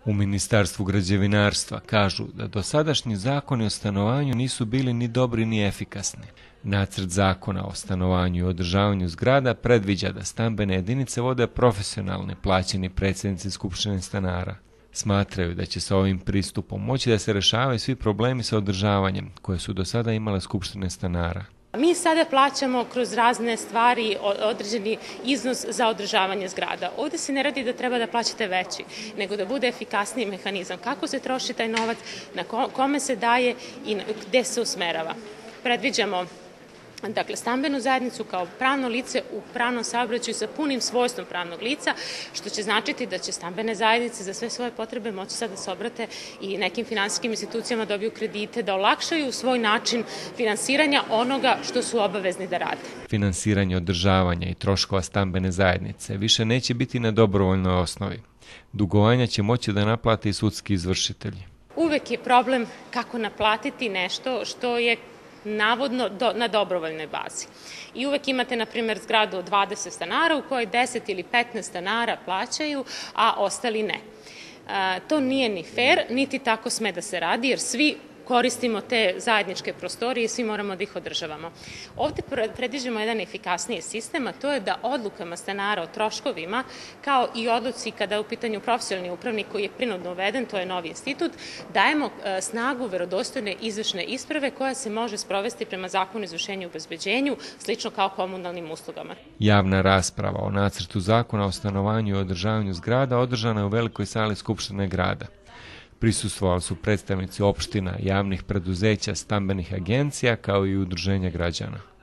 U Ministarstvu građevinarstva kažu da dosadašnji zakoni o stanovanju nisu bili ni dobri ni efikasni. Nacrt zakona o stanovanju i održavanju zgrada predviđa da stambene jedinice vode profesionalni plaćeni predsjednici Skupštine stanara. Smatraju da će se ovim pristupom moći da se rešavaju svi problemi sa održavanjem koje su do sada imale skupštine stanara. Mi sada plaćamo kroz razne stvari određeni iznos za održavanje zgrada. Ovdje se ne radi da treba da plaćate veći, nego da bude efikasniji mehanizam. Kako se troši taj novac, na kome se daje i gde se usmerava. Predviđamo stambenu zajednicu kao pravno lice u pravnom saobraćaju sa punim svojstvom pravnog lica, što će značiti da će stambene zajednice za sve svoje potrebe moći sad da se obrate i nekim finansijskim institucijama, dobiju kredite, da olakšaju svoj način finansiranja onoga što su obavezni da rade. Finansiranje održavanja i troškova stambene zajednice više neće biti na dobrovoljnoj osnovi. Dugovanja će moći da naplate i sudski izvršitelji. Uvek je problem kako naplatiti nešto što je navodno na dobrovoljnoj bazi. I uvek imate, na primjer, zgradu od 20 stanara u kojoj 10 ili 15 stanara plaćaju, a ostali ne. To nije ni fair, niti tako sme da se radi, jer svi koristimo te zajedničke prostorije i svi moramo da ih održavamo. Ovdje predviđamo jedan efikasniji sistem, a to je da odlukama stanara o troškovima, kao i odluci kada je u pitanju profesionalni upravnik koji je prinudno uveden, to je novi institut, dajemo snagu verodostojne izvršne isprave koja se može sprovesti prema Zakonu o izvršenju i obezbeđenju, slično kao komunalnim uslugama. Javna rasprava o nacrtu zakona o stanovanju i održavanju zgrada održana je u velikoj sali Skupštine grada. Prisustvovali su predstavnici opština, javnih preduzeća, stambenih agencija kao i udruženja građana.